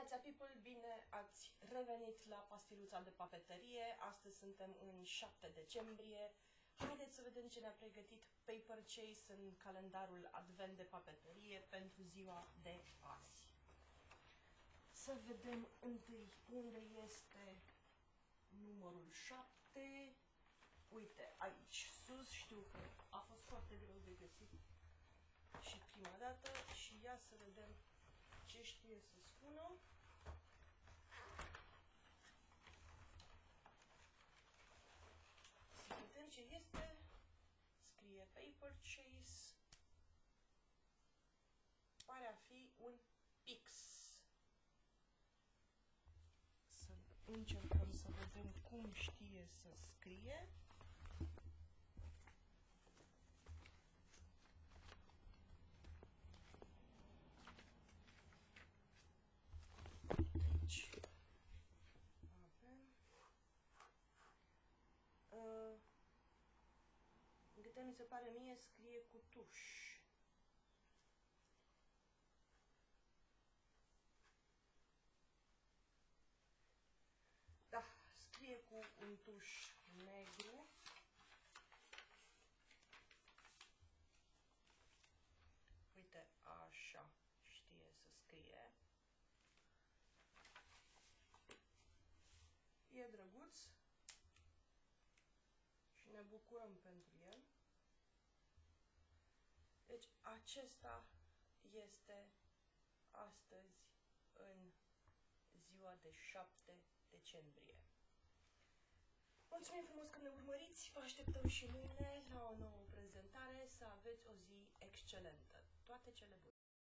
Neața people, bine ați revenit la pastiluța de papeterie. Astăzi suntem în 7 decembrie. Haideți să vedem ce ne-a pregătit Paper Chase în calendarul advent de papeterie pentru ziua de azi. Să vedem întâi unde este numărul 7. Uite, aici sus, știu că a fost foarte greu de găsit și prima dată și ia să vedem ce știe să spună. Să vedem ce este. Scrie Paper Chase. Pare a fi un pix. Să încercăm să vedem cum știe să scrie. Aici avem câte mi se pare mie scrie cu tuș. Da, scrie cu un tuș negru. Uite, așa știe să scrie. E drăguț și ne bucurăm pentru el. Deci acesta este astăzi în ziua de 7 decembrie. Mulțumim frumos că ne urmăriți, vă așteptăm și mâine la o nouă prezentare, să aveți o zi excelentă. Toate cele bune!